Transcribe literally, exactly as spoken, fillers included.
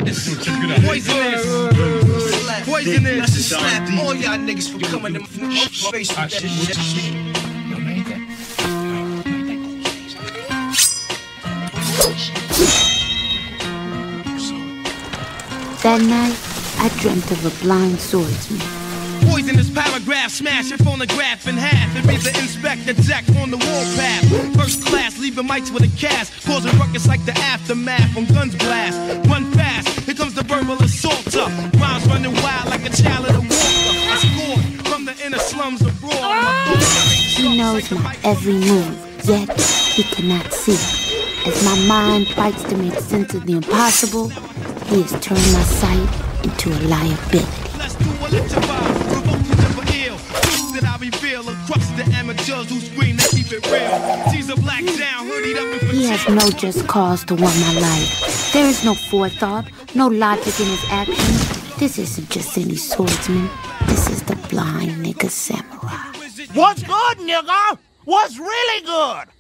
Poisonous. Poisonous. Slap all y'all niggas for coming to my face with that shit. That night, I dreamt of a blind swordsman. Poisonous paragraph, smash your phonograph in half and read the inspector deck on the warpath. First class, leaving mics with a cast, causing ruckus like the aftermath when guns blast. Run fast, here comes the verbal assaulter. Rhymes running wild like a child of the water. I scored from the inner slums of raw. He knows my every move, yet he cannot see. As my mind fights to make sense of the impossible, he has turned my sight into a liability. Let's do electrify, provoke to never ill. Truth that I reveal across the amateurs who scream they keep it real. Caesar black down, hoodied up and he has no just cause to want my life. There is no forethought, no logic in his actions. This isn't just any swordsman. This is the blind nigga samurai. What's good, nigga? What's really good?